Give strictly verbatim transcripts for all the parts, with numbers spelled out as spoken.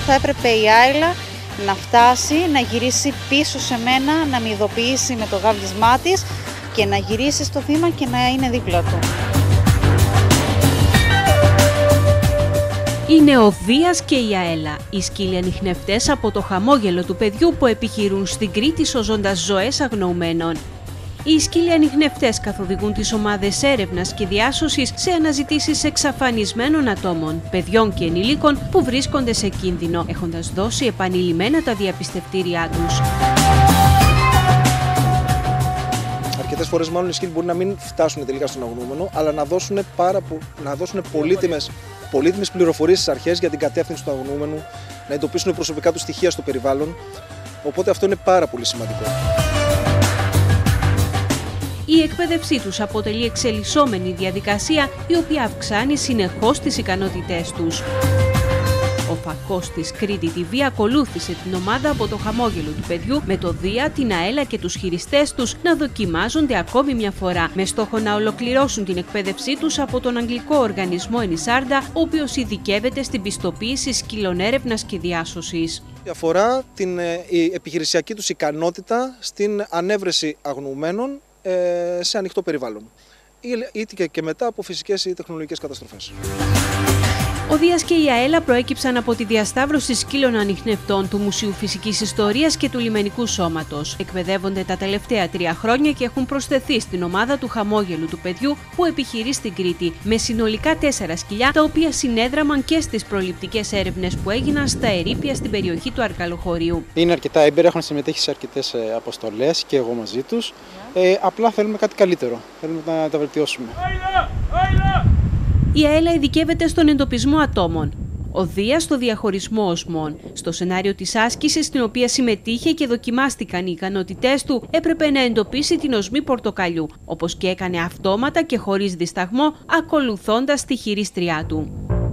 θα έπρεπε η Άηλα να φτάσει, να γυρίσει πίσω σε μένα, να με ειδοποιήσει με το γάβγισμά της και να γυρίσει στο θύμα και να είναι δίπλα του. Είναι ο Δίας και η Αέλα, οι σκύλοι ανιχνευτές από το χαμόγελο του παιδιού που επιχειρούν στην Κρήτη σώζοντας ζωές αγνοουμένων. Οι σκύλοι ανιχνευτές καθοδηγούν τις ομάδες έρευνας και διάσωσης σε αναζητήσεις εξαφανισμένων ατόμων, παιδιών και ενηλίκων που βρίσκονται σε κίνδυνο, έχοντας δώσει επανειλημμένα τα διαπιστευτήριά τους. Αρκετές φορές μάλλον οι σκύλοι μπορεί να μην φτάσουν τελικά στον αγνοούμενο, αλλά να δώσουν, πάρα, να δώσουν πολύτιμες, πολύτιμες πληροφορίες στις αρχές για την κατεύθυνση του αγνοούμενου, να εντοπίσουν προσωπικά του στοιχεία στο περιβάλλον, οπότε αυτό είναι πάρα πολύ σημαντικό. Η εκπαίδευσή τους αποτελεί εξελισσόμενη διαδικασία, η οποία αυξάνει συνεχώς τις ικανότητές τους. Ο Φακός της Κρήτη τι βι ακολούθησε την ομάδα από το χαμόγελο του παιδιού με το Δία, την Αέλα και τους χειριστές τους να δοκιμάζονται ακόμη μια φορά, με στόχο να ολοκληρώσουν την εκπαίδευσή τους από τον αγγλικό οργανισμό Ενισάρντα, ο οποίος ειδικεύεται στην πιστοποίηση σκύλων έρευνας και διάσωσης. Αφορά την η επιχειρησιακή τους ικανότητα στην ανέβρεση αγνοουμένων σε ανοιχτό περιβάλλον, είτε και μετά από φυσικές ή τεχνολογικές καταστροφές. Ο Δίας και η Αέλα προέκυψαν από τη διασταύρωση σκύλων ανιχνευτών του Μουσείου Φυσικής Ιστορίας και του Λιμενικού Σώματος. Εκπαιδεύονται τα τελευταία τρία χρόνια και έχουν προσθεθεί στην ομάδα του χαμόγελου του παιδιού που επιχειρεί στην Κρήτη, με συνολικά τέσσερα σκυλιά, τα οποία συνέδραμαν και στις προληπτικές έρευνες που έγιναν στα ερείπια στην περιοχή του Αρκαλοχωρίου. Είναι αρκετά έμπειρα, έχουν συμμετέχει σε αρκετές αποστολές και εγώ μαζί τους. Ε, απλά θέλουμε κάτι καλύτερο. Θέλουμε να τα βελτιώσουμε. Η Αέλα ειδικεύεται στον εντοπισμό ατόμων. Ο Δίας στο διαχωρισμό οσμών. Στο σενάριο της άσκησης, στην οποία συμμετείχε και δοκιμάστηκαν οι ικανότητές του, έπρεπε να εντοπίσει την οσμή πορτοκαλιού, όπως και έκανε αυτόματα και χωρίς δισταγμό, ακολουθώντας τη χειρίστριά του.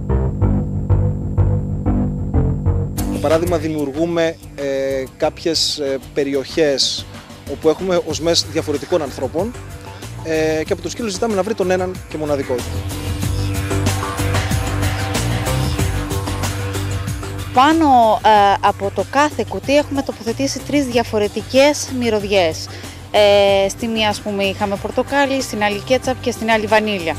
Για παράδειγμα, δημιουργούμε ε, κάποιες ε, περιοχές όπου έχουμε οσμές διαφορετικών ανθρώπων ε, και από το σκύλο ζητάμε να βρει τον έναν και μοναδικό του. Πάνω ε, από το κάθε κουτί έχουμε τοποθετήσει τρεις διαφορετικές μυρωδιές. Ε, στη μία, ας πούμε, είχαμε πορτοκάλι, στην άλλη κέτσαπ και στην άλλη βανίλια.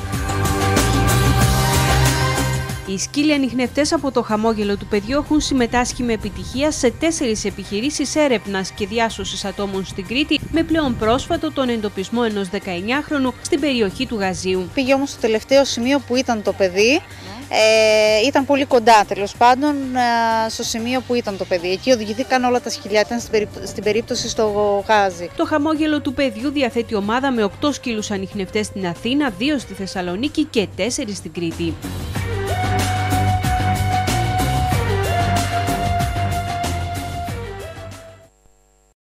Οι σκύλοι ανιχνευτές από το χαμόγελο του παιδιού έχουν συμμετάσχει με επιτυχία σε τέσσερις επιχειρήσεις έρευνας και διάσωσης ατόμων στην Κρήτη, με πλέον πρόσφατο τον εντοπισμό ενός δεκαεννιάχρονου στην περιοχή του Γαζίου. Πήγε όμως στο τελευταίο σημείο που ήταν το παιδί. Ε, ήταν πολύ κοντά, τέλος πάντων, ε, στο σημείο που ήταν το παιδί. Εκεί οδηγηθήκαν όλα τα σκυλιά, ήταν στην, περίπτω, στην περίπτωση στο Γάζι. Το χαμόγελο του παιδιού διαθέτει ομάδα με οκτώ σκύλους ανιχνευτές στην Αθήνα, δύο στη Θεσσαλονίκη και τέσσερις στην Κρήτη.